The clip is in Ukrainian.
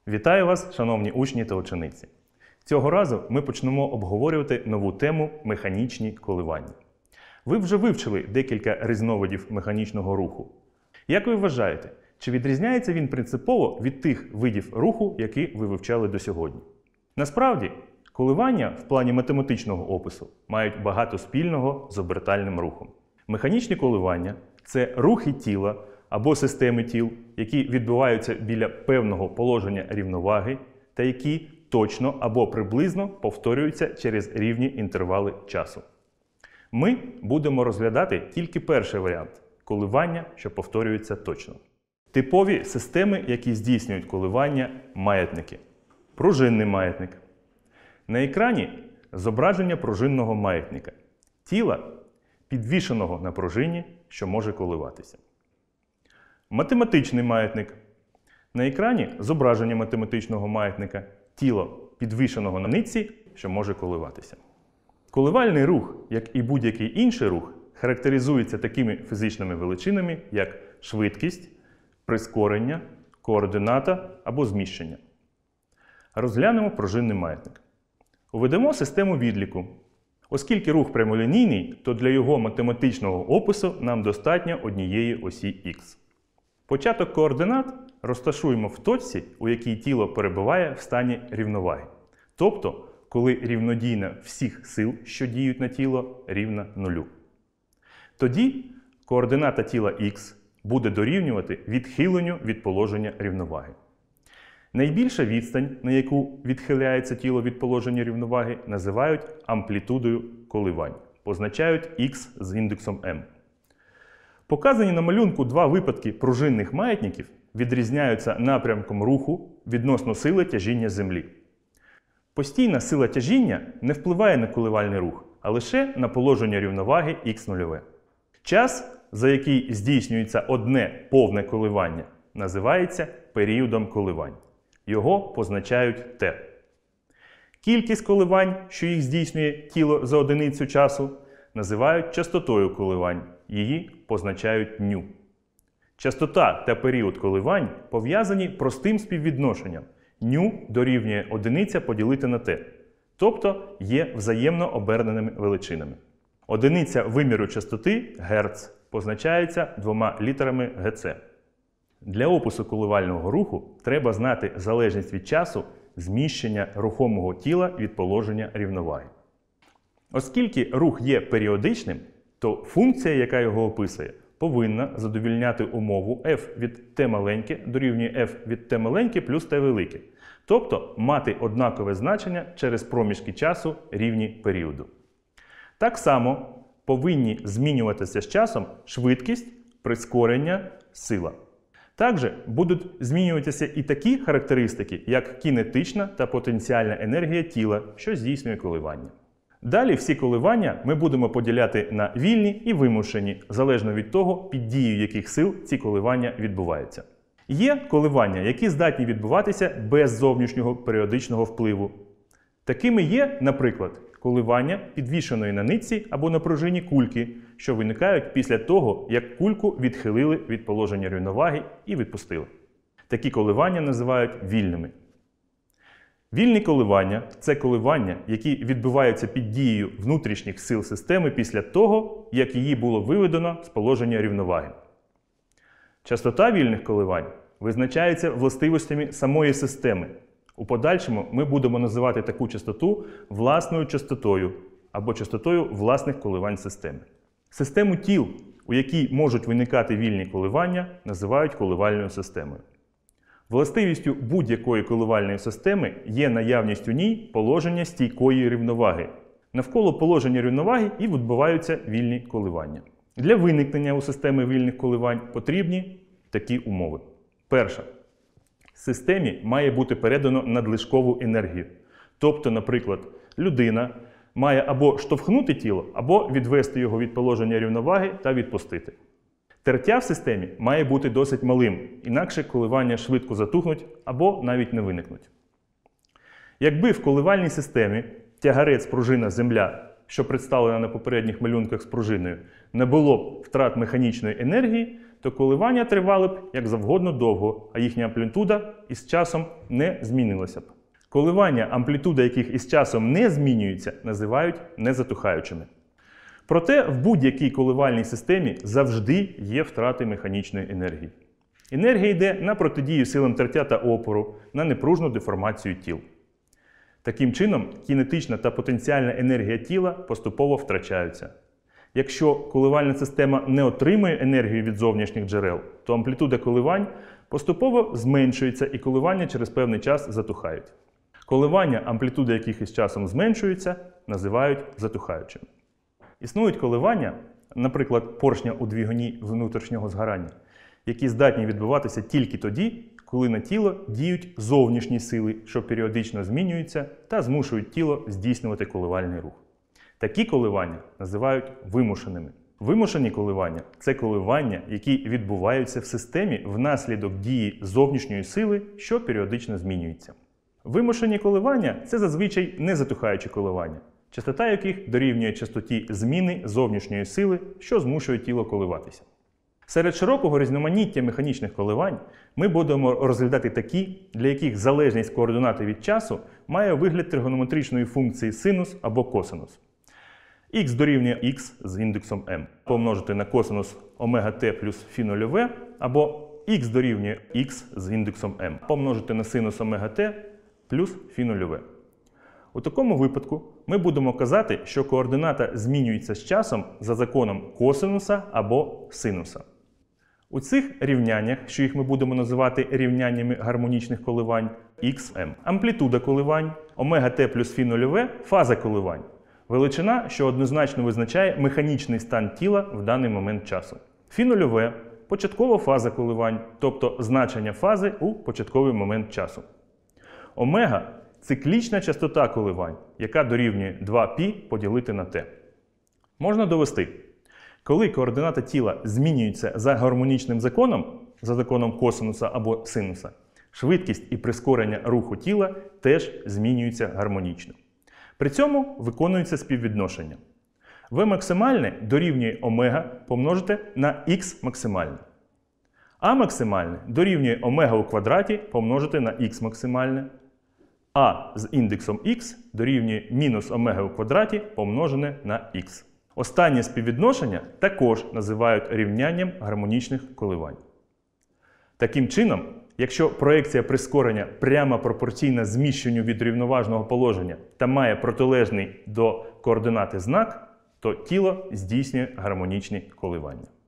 Вітаю вас, шановні учні та учениці! Цього разу ми почнемо обговорювати нову тему механічні коливання. Ви вже вивчили декілька різновидів механічного руху. Як ви вважаєте, чи відрізняється він принципово від тих видів руху, які ви вивчали до сьогодні? Насправді, коливання в плані математичного опису мають багато спільного з обертальним рухом. Механічні коливання – це рухи тіла або системи тіл, які відбуваються біля певного положення рівноваги та які точно або приблизно повторюються через рівні інтервали часу. Ми будемо розглядати тільки перший варіант – коливання, що повторюються точно. Типові системи, які здійснюють коливання – маятники. Пружинний маятник. На екрані зображення пружинного маятника – тіла, підвішеного на пружині, що може коливатися. Математичний маятник. На екрані зображення математичного маятника – тіло, підвішеного на нитці, що може коливатися. Коливальний рух, як і будь-який інший рух, характеризується такими фізичними величинами, як швидкість, прискорення, координата або зміщення. Розглянемо пружинний маятник. Уведемо систему відліку. Оскільки рух прямолінійний, то для його математичного опису нам достатньо однієї осі Х. Початок координат розташуємо в точці, у якій тіло перебуває в стані рівноваги. Тобто, коли рівнодійна всіх сил, що діють на тіло, рівна нулю. Тоді координата тіла Х буде дорівнювати відхиленню від положення рівноваги. Найбільша відстань, на яку відхиляється тіло від положення рівноваги, називають амплітудою коливань. Позначають Х з індексом m. Показані на малюнку два випадки пружинних маятників відрізняються напрямком руху відносно сили тяжіння Землі. Постійна сила тяжіння не впливає на коливальний рух, а лише на положення рівноваги х0. Час, за який здійснюється одне повне коливання, називається періодом коливань. Його позначають Т. Кількість коливань, що їх здійснює тіло за одиницю часу, називають частотою коливань. Її позначають ню. Частота та період коливань пов'язані простим співвідношенням. Ню дорівнює одиниця поділити на Т. Тобто є взаємно оберненими величинами. Одиниця виміру частоти Герц позначається двома літерами ГЦ. Для опису коливального руху треба знати залежність від часу зміщення рухомого тіла від положення рівноваги. Оскільки рух є періодичним, то функція, яка його описує, повинна задовільняти умову f від t маленьке дорівнює f від t маленьке плюс t велике. Тобто мати однакове значення через проміжки часу рівні періоду. Так само повинні змінюватися з часом швидкість, прискорення, сила. Також будуть змінюватися і такі характеристики, як кінетична та потенціальна енергія тіла, що здійснює коливання. Далі всі коливання ми будемо поділяти на вільні і вимушені, залежно від того, під дією яких сил ці коливання відбуваються. Є коливання, які здатні відбуватися без зовнішнього періодичного впливу. Такими є, наприклад, коливання підвішеної на нитці або на пружині кульки, що виникають після того, як кульку відхилили від положення рівноваги і відпустили. Такі коливання називають вільними. Вільні коливання – це коливання, які відбуваються під дією внутрішніх сил системи після того, як її було виведено з положення рівноваги. Частота вільних коливань визначається властивостями самої системи. У подальшому ми будемо називати таку частоту власною частотою або частотою власних коливань системи. Систему тіл, у якій можуть виникати вільні коливання, називають коливальною системою. Властивістю будь-якої коливальної системи є наявність у ній положення стійкої рівноваги. Навколо положення рівноваги і відбуваються вільні коливання. Для виникнення у системи вільних коливань потрібні такі умови. Перша. Системі має бути передано надлишкову енергію. Тобто, наприклад, людина має або штовхнути тіло, або відвести його від положення рівноваги та відпустити. Тертя в системі має бути досить малим, інакше коливання швидко затухнуть або навіть не виникнуть. Якби в коливальній системі тягарець пружина Земля, що представлена на попередніх малюнках з пружиною, не було втрат механічної енергії, то коливання тривали б як завгодно довго, а їхня амплітуда із часом не змінилася б. Коливання, амплітуда яких із часом не змінюється, називають незатухаючими. Проте в будь-якій коливальній системі завжди є втрати механічної енергії. Енергія йде на протидію силам тертя та опору, на непружну деформацію тіл. Таким чином, кінетична та потенціальна енергія тіла поступово втрачаються. Якщо коливальна система не отримує енергію від зовнішніх джерел, то амплітуда коливань поступово зменшується і коливання через певний час затухають. Коливання, амплітуда яких із часом зменшується, називають затухаючими. Існують коливання, наприклад, поршня у двигуні внутрішнього згорання, які здатні відбуватися тільки тоді, коли на тіло діють зовнішні сили, що періодично змінюються та змушують тіло здійснювати коливальний рух. Такі коливання називають вимушеними. Вимушені коливання – це коливання, які відбуваються в системі внаслідок дії зовнішньої сили, що періодично змінюється. Вимушені коливання – це зазвичай незатухаючі коливання, частота яких дорівнює частоті зміни зовнішньої сили, що змушує тіло коливатися. Серед широкого різноманіття механічних коливань ми будемо розглядати такі, для яких залежність координати від часу має вигляд тригонометричної функції синус або косинус. Х дорівнює х з індексом m помножити на косинус омега t плюс φ нульове, або х дорівнює х з індексом m помножити на синус омега t плюс φ нульове. У такому випадку ми будемо казати, що координата змінюється з часом за законом косинуса або синуса. У цих рівняннях, що їх ми будемо називати рівняннями гармонічних коливань, xm – амплітуда коливань, омега t плюс φ нульове – фаза коливань. Величина, що однозначно визначає механічний стан тіла в даний момент часу. Φ нульове – початкова фаза коливань, тобто значення фази у початковий момент часу. Омега – циклічна частота коливань, яка дорівнює 2π поділити на t. Можна довести. Коли координата тіла змінюється за гармонічним законом, за законом косинуса або синуса, швидкість і прискорення руху тіла теж змінюються гармонічно. При цьому виконується співвідношення. В максимальне дорівнює омега помножити на х максимальне. А максимальне дорівнює омега у квадраті помножити на х максимальне. А з індексом х дорівнює мінус омега у квадраті помножене на х. Останнє співвідношення також називають рівнянням гармонічних коливань. Таким чином, якщо проекція прискорення прямо пропорційна зміщенню від рівноважного положення та має протилежний до координати знак, то тіло здійснює гармонічні коливання.